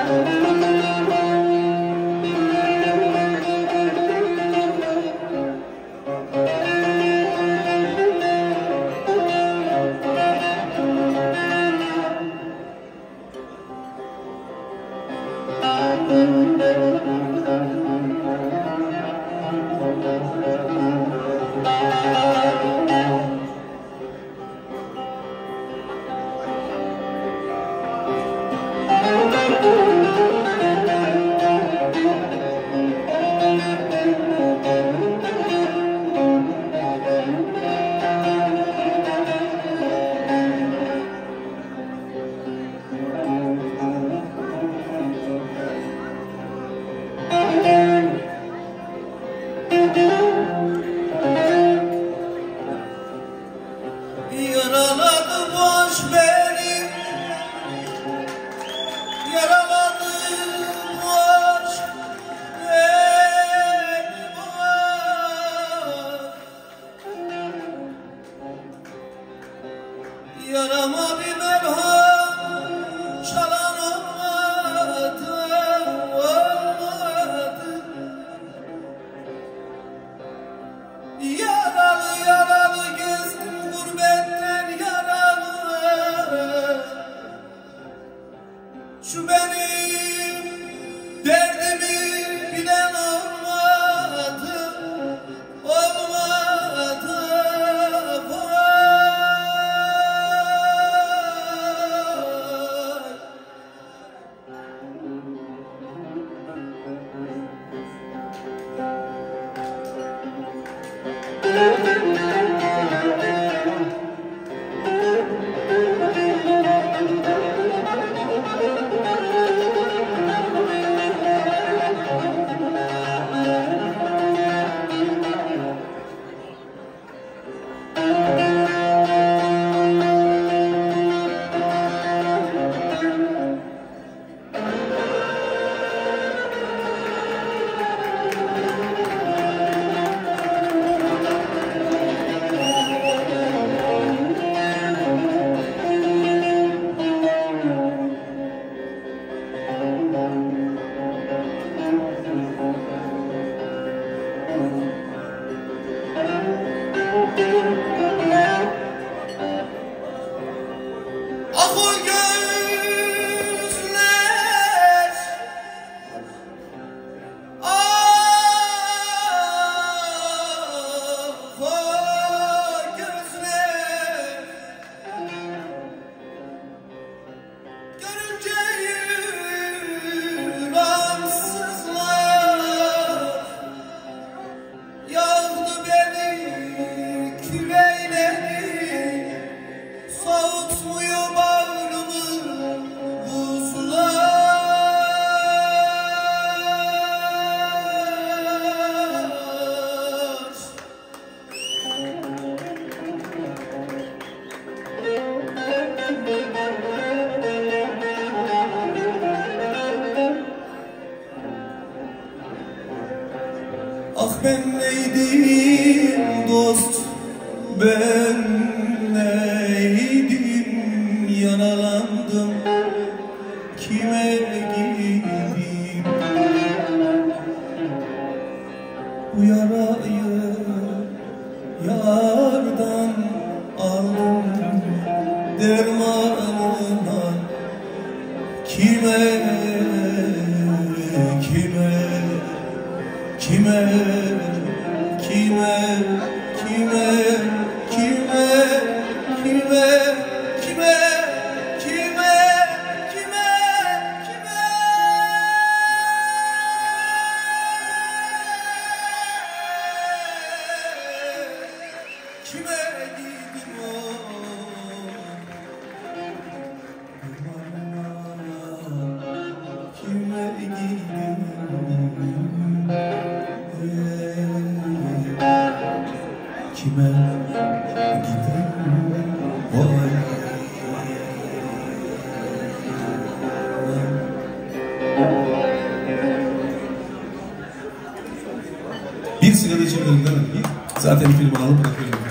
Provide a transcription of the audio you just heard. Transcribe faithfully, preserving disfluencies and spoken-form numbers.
Yaraladı boş beni, yaraladı boş beni boş. Yarama bir merham çalan olmadı, olmadı. Yaralı yaralı gezdim gurbetten yaralı. Şu benim derdimi bilen olmadı, olmadı. Ah ben neydim dost, ben neydim, yaralandım, kime gideyim? Bu yarayı yardan aldım, dermanına kime, kime, kime, kime, kime, kime, kime, kime, kime, kime, kime? Kime gidiyor? Kime gidiyor? Kime gidiyor? Vay. Bir sigara içebilirim değil mi? Zaten film alıp bırakıyorum.